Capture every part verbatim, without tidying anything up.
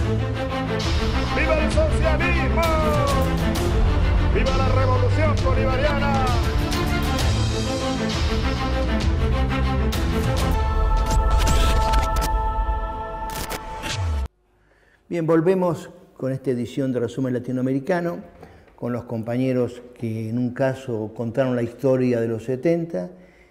¡Viva el socialismo! ¡Viva la revolución bolivariana! Bien, volvemos con esta edición de Resumen Latinoamericano, con los compañeros que en un caso contaron la historia de los setenta,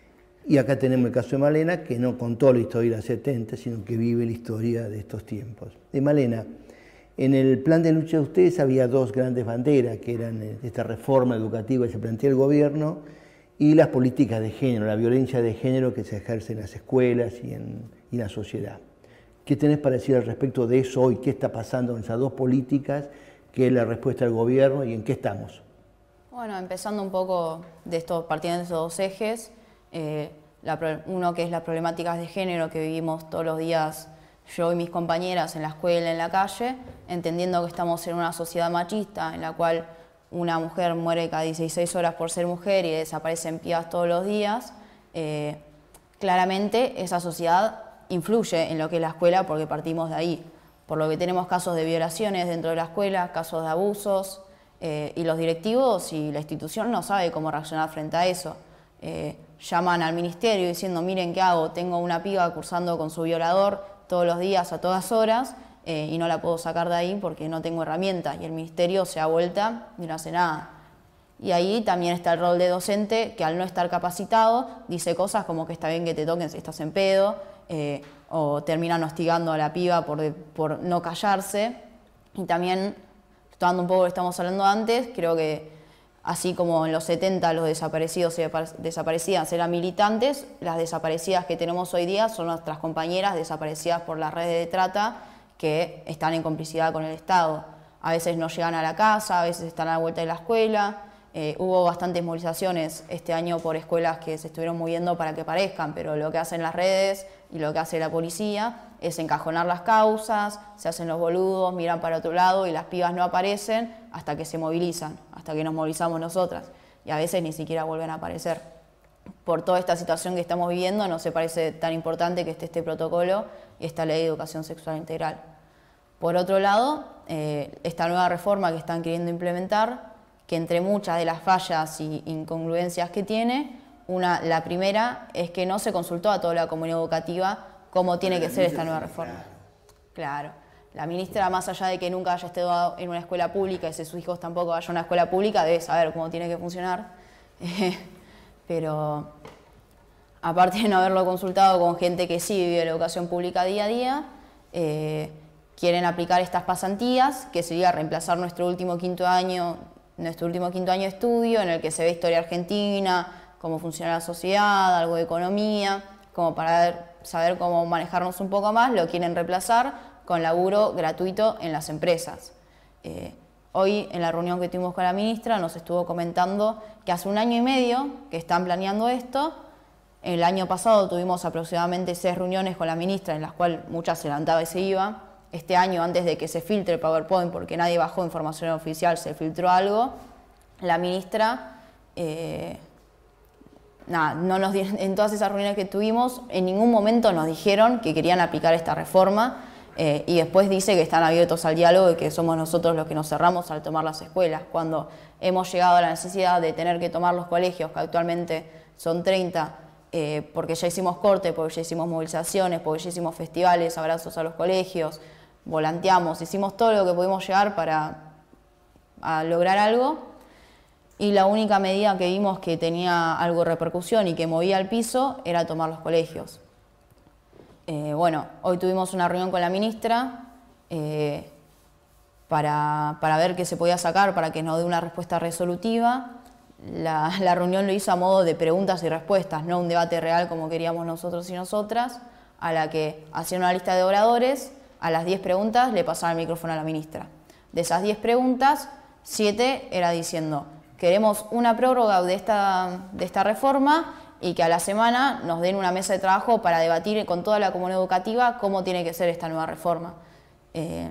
y acá tenemos el caso de Malena, que no contó la historia de los setenta, sino que vive la historia de estos tiempos. De Malena, en el plan de lucha de ustedes había dos grandes banderas, que eran esta reforma educativa que se plantea el gobierno y las políticas de género, la violencia de género que se ejerce en las escuelas y en, y en la sociedad. ¿Qué tenés para decir al respecto de eso hoy? ¿Qué está pasando en esas dos políticas? ¿Qué es la respuesta del gobierno y en qué estamos? Bueno, empezando un poco de estos, partiendo de estos dos ejes, eh, la, uno que es las problemáticas de género que vivimos todos los días yo y mis compañeras en la escuela, en la calle, entendiendo que estamos en una sociedad machista en la cual una mujer muere cada dieciséis horas por ser mujer y desaparecen pibas todos los días. Eh, claramente esa sociedad influye en lo que es la escuela porque partimos de ahí, por lo que tenemos casos de violaciones dentro de la escuela, casos de abusos, eh, y los directivos y la institución no sabe cómo reaccionar frente a eso. Eh, llaman al ministerio diciendo, miren qué hago, tengo una piba cursando con su violador todos los días a todas horas eh, y no la puedo sacar de ahí porque no tengo herramientas, y el ministerio se da vuelta y no hace nada. Y ahí también está el rol de docente, que al no estar capacitado dice cosas como que está bien que te toquen si estás en pedo, eh, o terminan hostigando a la piba por, de, por no callarse. Y también, tomando un poco lo que estamos hablando antes, creo que así como en los setenta los desaparecidos y desaparecidas eran militantes, las desaparecidas que tenemos hoy día son nuestras compañeras desaparecidas por las redes de trata que están en complicidad con el Estado. A veces no llegan a la casa, a veces están a la vuelta de la escuela. Eh, hubo bastantes movilizaciones este año por escuelas que se estuvieron moviendo para que aparezcan, pero lo que hacen las redes y lo que hace la policía es encajonar las causas, se hacen los boludos, miran para otro lado y las pibas no aparecen hasta que se movilizan, hasta que nos movilizamos nosotras. Y a veces ni siquiera vuelven a aparecer. Por toda esta situación que estamos viviendo, no se parece tan importante que esté este protocolo y esta ley de educación sexual integral. Por otro lado, eh, esta nueva reforma que están queriendo implementar, que entre muchas de las fallas y incongruencias que tiene, una, la primera es que no se consultó a toda la comunidad educativa cómo tiene que ser esta nueva reforma. Claro, la ministra, más allá de que nunca haya estado en una escuela pública y si sus hijos tampoco vayan a una escuela pública, debe saber cómo tiene que funcionar. Pero aparte de no haberlo consultado con gente que sí vive la educación pública día a día, eh, quieren aplicar estas pasantías, que sería reemplazar nuestro último quinto año nuestro último quinto año de estudio, en el que se ve historia argentina, cómo funciona la sociedad, algo de economía, como para ver, saber cómo manejarnos un poco más, lo quieren reemplazar con laburo gratuito en las empresas. Eh, hoy, en la reunión que tuvimos con la ministra, nos estuvo comentando que hace un año y medio que están planeando esto. El año pasado tuvimos aproximadamente seis reuniones con la ministra, en las cuales muchas se levantaba y se iba. Este año, antes de que se filtre el PowerPoint, porque nadie bajó información oficial, se filtró algo, la ministra, eh, nada, no nos, en todas esas reuniones que tuvimos, en ningún momento nos dijeron que querían aplicar esta reforma, eh, y después dice que están abiertos al diálogo y que somos nosotros los que nos cerramos al tomar las escuelas, cuando hemos llegado a la necesidad de tener que tomar los colegios, que actualmente son treinta, eh, porque ya hicimos corte, porque ya hicimos movilizaciones, porque ya hicimos festivales, abrazos a los colegios, volanteamos, hicimos todo lo que pudimos llegar para a lograr algo, y la única medida que vimos que tenía algo de repercusión y que movía el piso era tomar los colegios. Eh, bueno, hoy tuvimos una reunión con la ministra eh, para, para ver qué se podía sacar para que nos dé una respuesta resolutiva. La, la reunión lo hizo a modo de preguntas y respuestas, no un debate real como queríamos nosotros y nosotras, a la que hacían una lista de oradores. A las diez preguntas le pasaba el micrófono a la ministra. De esas diez preguntas, siete era diciendo, queremos una prórroga de esta, de esta reforma y que a la semana nos den una mesa de trabajo para debatir con toda la comunidad educativa cómo tiene que ser esta nueva reforma. Eh,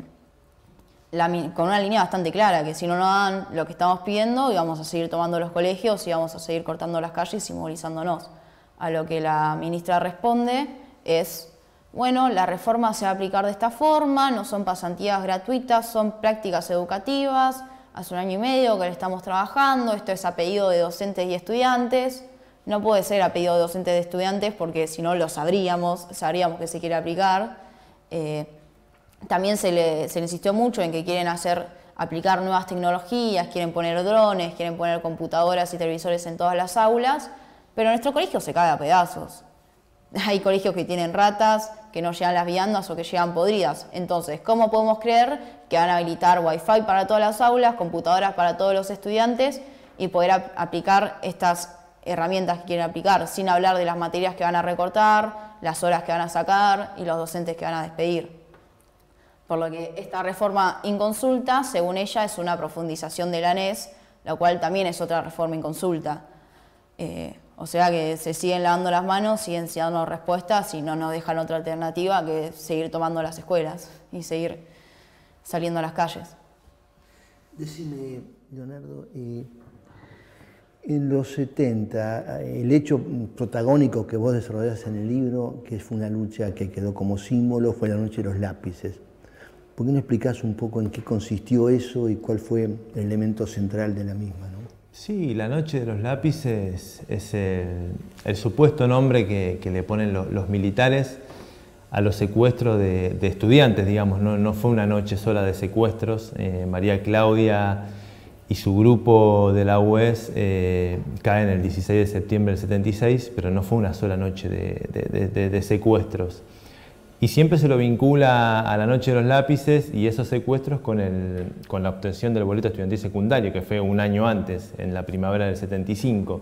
la, con una línea bastante clara, que si no nos dan lo que estamos pidiendo, íbamos a seguir tomando los colegios y íbamos a seguir cortando las calles y movilizándonos. A lo que la ministra responde es, bueno, la reforma se va a aplicar de esta forma, no son pasantías gratuitas, son prácticas educativas, hace un año y medio que le estamos trabajando, esto es a pedido de docentes y estudiantes, no puede ser a pedido de docentes y estudiantes porque si no lo sabríamos, sabríamos que se quiere aplicar. Eh, también se le, se le insistió mucho en que quieren hacer, aplicar nuevas tecnologías, quieren poner drones, quieren poner computadoras y televisores en todas las aulas, pero nuestro colegio se cae a pedazos. Hay colegios que tienen ratas, que no llegan las viandas o que llegan podridas. Entonces, ¿cómo podemos creer que van a habilitar Wi-Fi para todas las aulas, computadoras para todos los estudiantes y poder ap aplicar estas herramientas que quieren aplicar, sin hablar de las materias que van a recortar, las horas que van a sacar y los docentes que van a despedir? Por lo que esta reforma inconsulta, según ella, es una profundización de la N E S, la cual también es otra reforma inconsulta. Eh, O sea que se siguen lavando las manos, siguen dando respuestas y no nos dejan otra alternativa que seguir tomando las escuelas y seguir saliendo a las calles. Decime, Leonardo, eh, en los setenta, el hecho protagónico que vos desarrollás en el libro, que fue una lucha que quedó como símbolo, fue la noche de los lápices. ¿Por qué no explicás un poco en qué consistió eso y cuál fue el elemento central de la misma, ¿no? Sí, la noche de los lápices es el, el supuesto nombre que, que le ponen lo, los militares a los secuestros de, de estudiantes, digamos. No, no fue una noche sola de secuestros. Eh, María Claudia y su grupo de la U E S eh, caen el dieciséis de septiembre del setenta y seis, pero no fue una sola noche de, de, de, de secuestros. Y siempre se lo vincula a la noche de los lápices y esos secuestros con, el, con la obtención del boleto estudiantil secundario, que fue un año antes, en la primavera del setenta y cinco.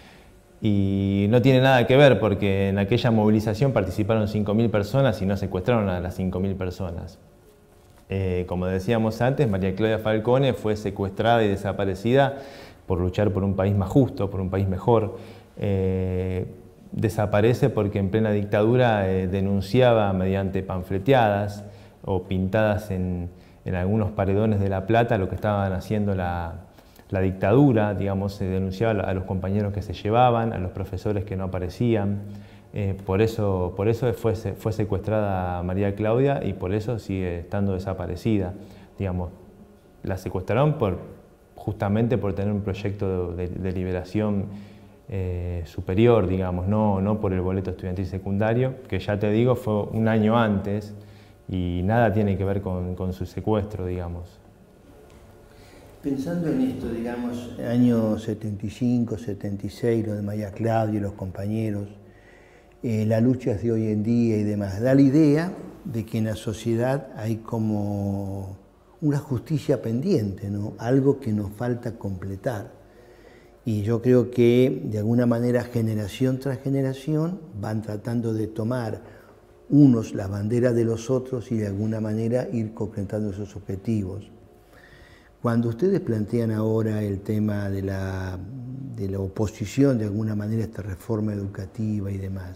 Y no tiene nada que ver porque en aquella movilización participaron cinco mil personas y no secuestraron a las cinco mil personas. Eh, como decíamos antes, María Claudia Falcone fue secuestrada y desaparecida por luchar por un país más justo, por un país mejor. Eh, Desaparece porque en plena dictadura eh, denunciaba mediante panfleteadas o pintadas en, en algunos paredones de La Plata lo que estaban haciendo la, la dictadura, digamos, se denunciaba a los compañeros que se llevaban, a los profesores que no aparecían. Eh, por eso, por eso fue, fue secuestrada María Claudia y por eso sigue estando desaparecida. Digamos, la secuestraron por, justamente por tener un proyecto de, de, de liberación Eh, superior, digamos, no, no por el boleto estudiantil secundario, que ya te digo fue un año antes y nada tiene que ver con, con su secuestro, digamos. Pensando en esto, digamos, año setenta y cinco, setenta y seis, lo de María Claudia y los compañeros, eh, las luchas de hoy en día y demás, da la idea de que en la sociedad hay como una justicia pendiente, ¿no? Algo que nos falta completar. Y yo creo que, de alguna manera, generación tras generación, van tratando de tomar unos las banderas de los otros y, de alguna manera, ir concretando esos objetivos. Cuando ustedes plantean ahora el tema de la, de la oposición, de alguna manera, a esta reforma educativa y demás,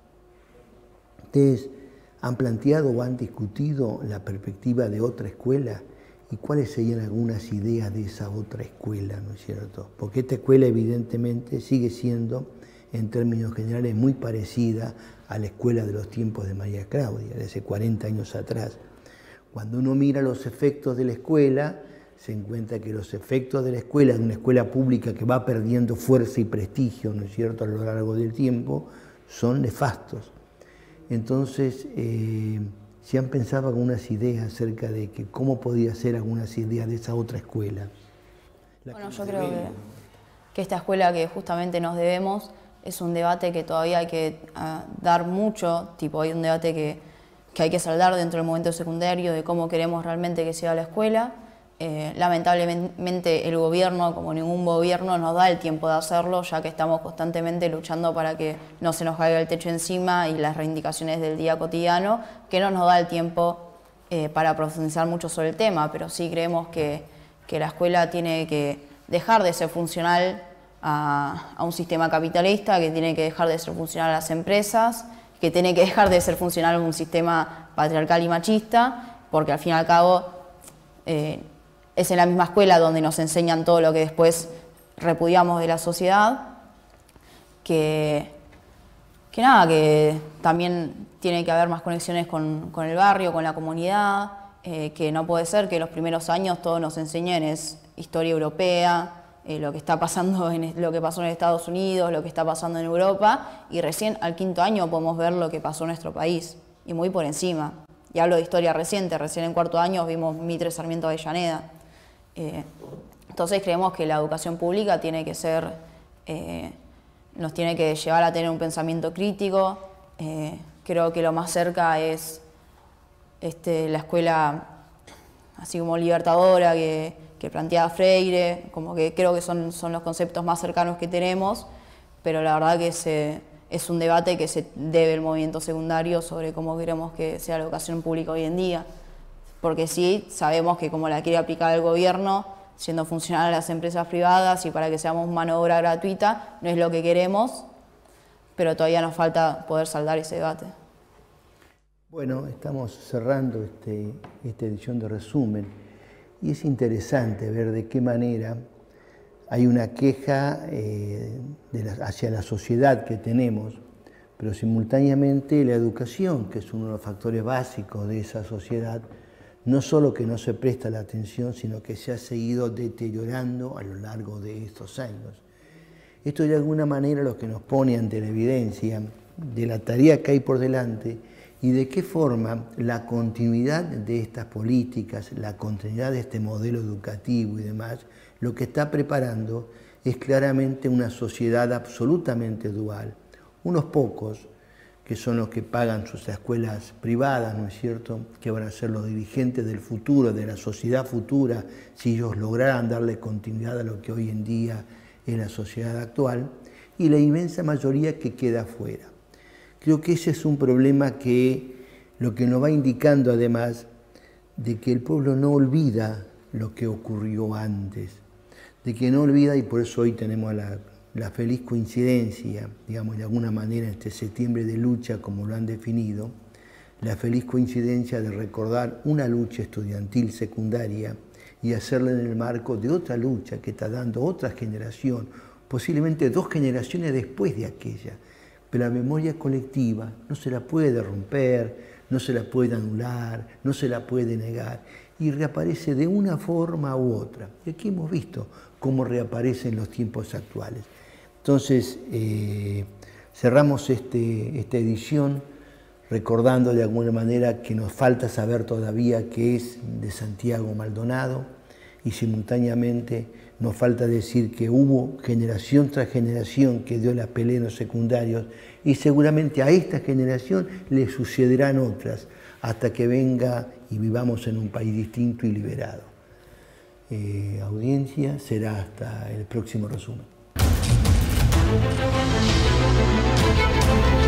¿ustedes han planteado o han discutido la perspectiva de otra escuela? ¿Y cuáles serían algunas ideas de esa otra escuela, no es cierto? Porque esta escuela evidentemente sigue siendo, en términos generales, muy parecida a la escuela de los tiempos de María Claudia, de hace cuarenta años atrás. Cuando uno mira los efectos de la escuela, se encuentra que los efectos de la escuela, de una escuela pública que va perdiendo fuerza y prestigio, ¿no es cierto?, a lo largo del tiempo, son nefastos. Entonces, eh, ¿se han pensado algunas ideas acerca de que cómo podía ser algunas ideas de esa otra escuela? Bueno, yo creo que, que esta escuela que justamente nos debemos es un debate que todavía hay que uh, dar mucho, tipo hay un debate que, que hay que saldar dentro del movimiento secundario de cómo queremos realmente que sea la escuela. Eh, lamentablemente el gobierno, como ningún gobierno, nos da el tiempo de hacerlo, ya que estamos constantemente luchando para que no se nos caiga el techo encima y las reivindicaciones del día cotidiano, que no nos da el tiempo eh, para profundizar mucho sobre el tema, pero sí creemos que, que la escuela tiene que dejar de ser funcional a, a un sistema capitalista, que tiene que dejar de ser funcional a las empresas, que tiene que dejar de ser funcional a un sistema patriarcal y machista, porque al fin y al cabo eh, es en la misma escuela donde nos enseñan todo lo que después repudiamos de la sociedad, que, que nada, que también tiene que haber más conexiones con, con el barrio, con la comunidad, eh, que no puede ser que los primeros años todos nos enseñen es historia europea, eh, lo que está pasando en lo que pasó en Estados Unidos, lo que está pasando en Europa, y recién al quinto año podemos ver lo que pasó en nuestro país, y muy por encima. Y hablo de historia reciente, recién en cuarto año vimos Mitre Sarmiento Avellaneda. Eh, entonces creemos que la educación pública tiene que ser, eh, nos tiene que llevar a tener un pensamiento crítico. Eh, creo que lo más cerca es este, la escuela así como libertadora que, que planteaba Freire, como que creo que son, son los conceptos más cercanos que tenemos, pero la verdad que se, es un debate que se debe al movimiento secundario sobre cómo queremos que sea la educación pública hoy en día. Porque sí, sabemos que como la quiere aplicar el gobierno, siendo funcional a las empresas privadas y para que seamos mano de obra gratuita, no es lo que queremos, pero todavía nos falta poder saldar ese debate. Bueno, estamos cerrando este, esta edición de resumen y es interesante ver de qué manera hay una queja eh, de la, hacia la sociedad que tenemos, pero simultáneamente la educación, que es uno de los factores básicos de esa sociedad, no solo que no se presta la atención, sino que se ha seguido deteriorando a lo largo de estos años. Esto de alguna manera lo que nos pone ante la evidencia de la tarea que hay por delante y de qué forma la continuidad de estas políticas, la continuidad de este modelo educativo y demás, lo que está preparando es claramente una sociedad absolutamente dual. Unos pocos, que son los que pagan sus escuelas privadas, ¿no es cierto?, que van a ser los dirigentes del futuro, de la sociedad futura, si ellos lograran darle continuidad a lo que hoy en día es la sociedad actual, y la inmensa mayoría que queda afuera. Creo que ese es un problema que lo que nos va indicando además de que el pueblo no olvida lo que ocurrió antes, de que no olvida, y por eso hoy tenemos la la feliz coincidencia, digamos de alguna manera, este septiembre de lucha, como lo han definido, la feliz coincidencia de recordar una lucha estudiantil secundaria y hacerla en el marco de otra lucha que está dando otra generación, posiblemente dos generaciones después de aquella. Pero la memoria colectiva no se la puede romper, no se la puede anular, no se la puede negar, y reaparece de una forma u otra. Y aquí hemos visto cómo reaparece en los tiempos actuales. Entonces, eh, cerramos este, esta edición recordando de alguna manera que nos falta saber todavía qué es de Santiago Maldonado, y simultáneamente nos falta decir que hubo generación tras generación que dio la pelea en los secundarios, y seguramente a esta generación le sucederán otras hasta que venga y vivamos en un país distinto y liberado. Eh, audiencia, será hasta el próximo resumen.